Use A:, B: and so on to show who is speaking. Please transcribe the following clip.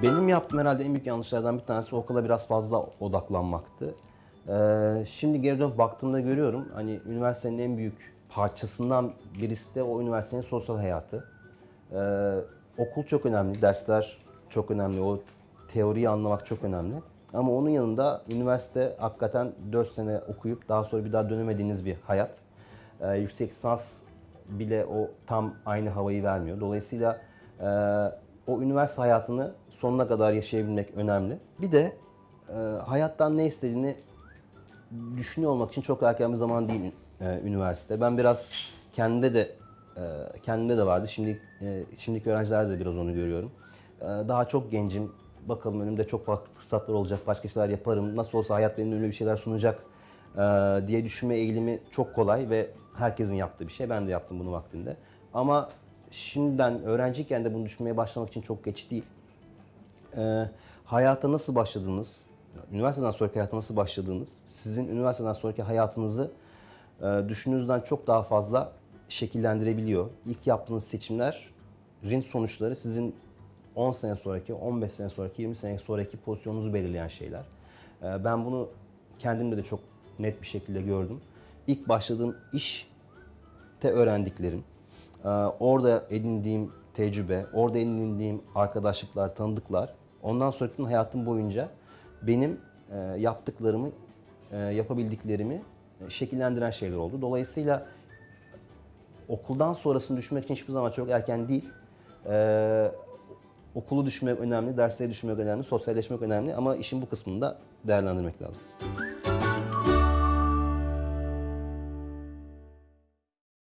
A: Benim yaptığım herhalde en büyük yanlışlardan bir tanesi okula biraz fazla odaklanmaktı. Şimdi geri dönüp baktığımda görüyorum hani üniversitenin en büyük parçasından birisi de o üniversitenin sosyal hayatı. Okul çok önemli, dersler çok önemli, o teoriyi anlamak çok önemli. Ama onun yanında üniversite hakikaten 4 sene okuyup daha sonra bir daha dönemediğiniz bir hayat. Yüksek lisans bile o tam aynı havayı vermiyor. Dolayısıyla o üniversite hayatını sonuna kadar yaşayabilmek önemli. Bir de hayattan ne istediğini düşünüyor olmak için çok erken bir zaman değil üniversite. Ben biraz kendimde de vardı. Şimdiki öğrencilerde de biraz onu görüyorum. Daha çok gencim. Bakalım önümde çok farklı fırsatlar olacak. başka şeyler yaparım. Nasıl olsa hayat benim önüme bir şeyler sunacak diye düşünme eğilimi çok kolay ve herkesin yaptığı bir şey. Ben de yaptım bunu vaktinde. Ama şimdiden öğrenciyken de bunu düşünmeye başlamak için çok geç değil. Hayata nasıl başladığınız, üniversiteden sonraki hayata nasıl başladığınız, sizin üniversiteden sonraki hayatınızı düşündüğünüzden çok daha fazla şekillendirebiliyor. İlk yaptığınız seçimlerin sonuçları sizin 10 sene sonraki, 15 sene sonraki, 20 sene sonraki pozisyonunuzu belirleyen şeyler. Ben bunu kendimde de çok net bir şekilde gördüm. İlk başladığım işte öğrendiklerim, orada edindiğim tecrübe, orada edindiğim arkadaşlıklar, tanıdıklar, ondan sonraki hayatım boyunca benim yaptıklarımı, yapabildiklerimi şekillendiren şeyler oldu. Dolayısıyla okuldan sonrasını düşünmek için hiçbir zaman çok erken değil. Okulu düşünmek önemli, dersleri düşünmek önemli, sosyalleşmek önemli ama işin bu kısmını da değerlendirmek lazım.